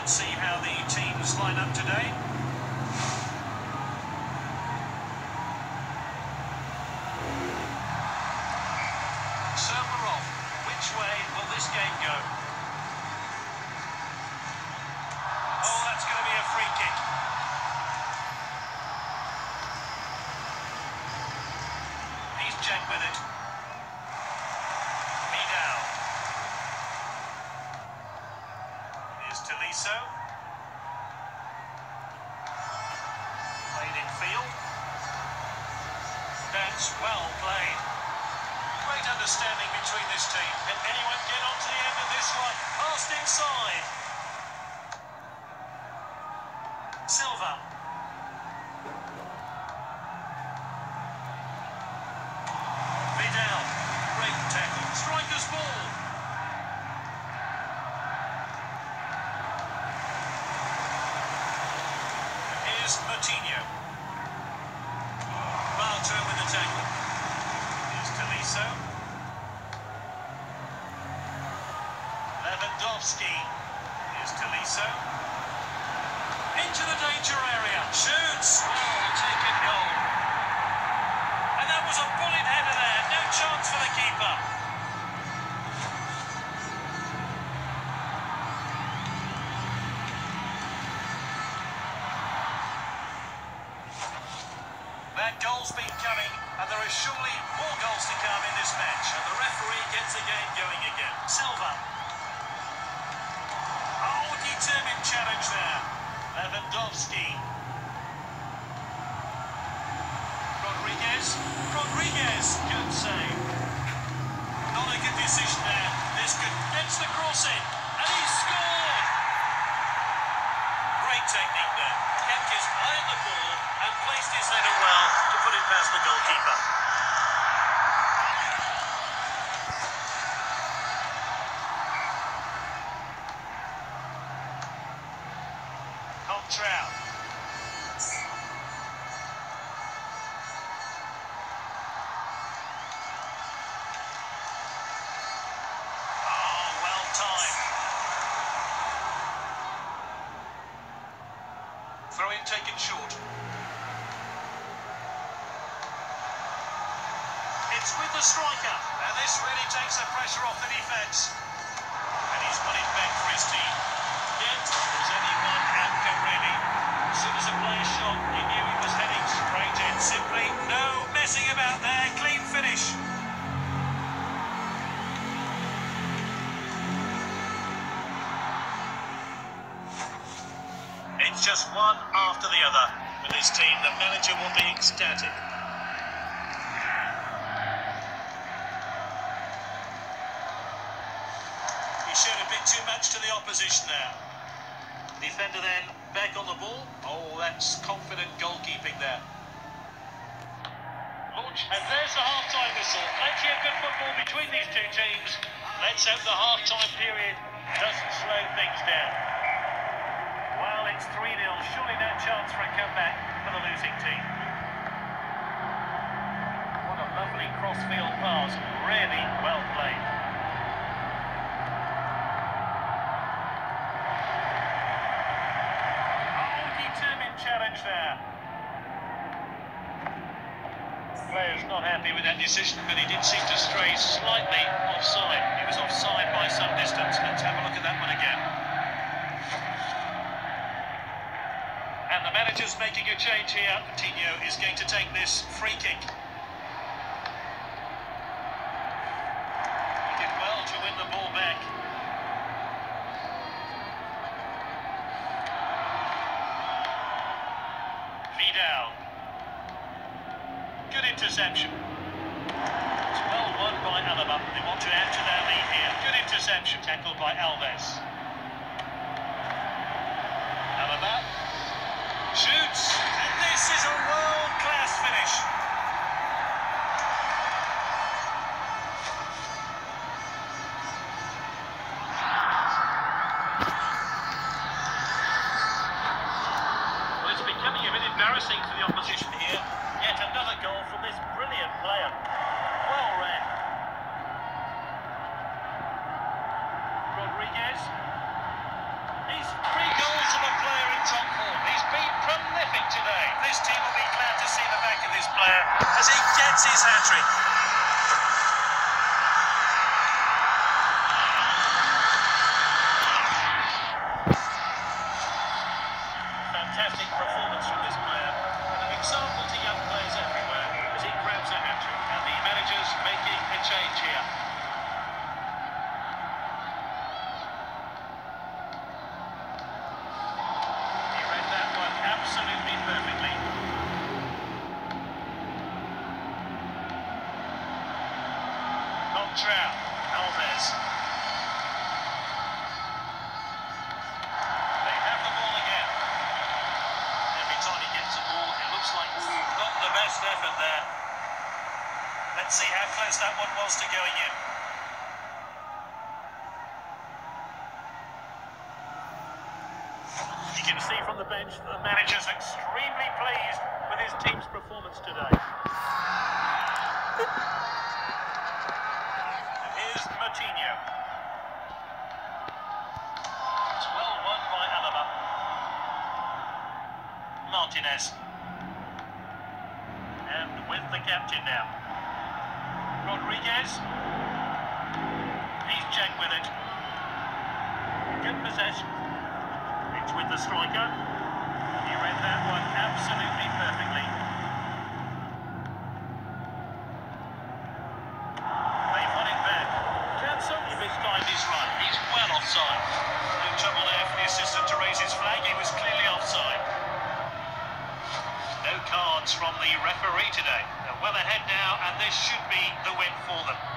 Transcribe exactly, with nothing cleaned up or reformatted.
Let's see how the teams line up today. Server off. Which way will this game go? Oh, that's going to be a free kick. He's Jack with it. Vidal. Here's Tolisso. Played in field. That's well played. Great understanding between this team. Can anyone get on to the end of this one? Passed inside. Silva. Vidal. Great tackle. Striker's ball. Here's Moutinho. Bartra with the tackle. Here's Tolisso. Lewandowski. Here's Tolisso. Into the danger area. Shoots. Well taken goal. And that was a bullet header there. No chance for the keeper. That goal's been coming, and there are surely more goals to come in this match. And the referee gets the game going again. Silva. Oh, determined challenge there. Lewandowski. Rodriguez. Rodriguez. Good save. Not a good decision there. This could gets the cross in. And he scored! Great technique there. Kept his eye on the ball and placed his header well to put it past the goalkeeper. Trout. Oh, well timed. Throw in taken short. It's with the striker, and this really takes the pressure off the defence. And he's won it back for his team. Yet, there's only one outcome really. As soon as a player shot, he knew he was heading straight in. Simply no messing about there. Clean finish. It's just one after the other. For this team, the manager will be ecstatic. He showed a bit too much to the opposition there. Defender then back on the ball. Oh, that's confident goalkeeping there. Launch, and there's the half-time whistle. Plenty of good football between these two teams. Let's hope the half-time period doesn't slow things down. Well, it's three nil. Surely no chance for a comeback for the losing team. What a lovely cross-field pass. Really well played. Challenge there. The player's not happy with that decision, but he did seem to stray slightly offside. He was offside by some distance. Let's have a look at that one again. And the manager's making a change here. Coutinho is going to take this free kick. He did well to win the ball back. Vidal. Good interception. It's well won by Alaba. They want to add to their lead here. Good interception. Tackled by Alves. Alaba. Shoots. And this is a world-class finish. Embarrassing for the opposition here. Yet another goal from this brilliant player. Well read. Rodriguez. He's free goal. his hat-trick. Fantastic performance from this player, and an example to young players everywhere as he grabs a hat-trick, and the manager's making a change here. He read that one absolutely perfectly. Contrao, Alves. They have the ball again. Every time he gets the ball, it looks like not the best effort there. Let's see how close that one was to going in. You can see from the bench that the manager's extremely pleased with his team's performance today. And here's Moutinho. It's well won by Alaba. Martinez. And with the captain now. Rodriguez. He's Jack with it. Good possession. It's with the striker. He read that one absolutely perfectly. They've won it back. Cancel if his time is right. He's well offside. No trouble there for the assistant to raise his flag. He was clearly offside. No cards from the referee today. They're well ahead now, and this should be the win for them.